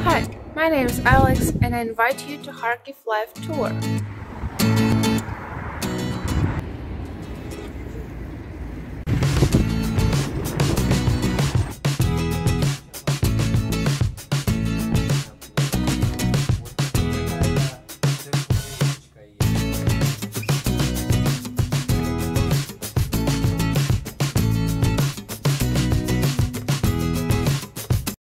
Hi, my name is Alex and I invite you to Kharkiv Live Tour.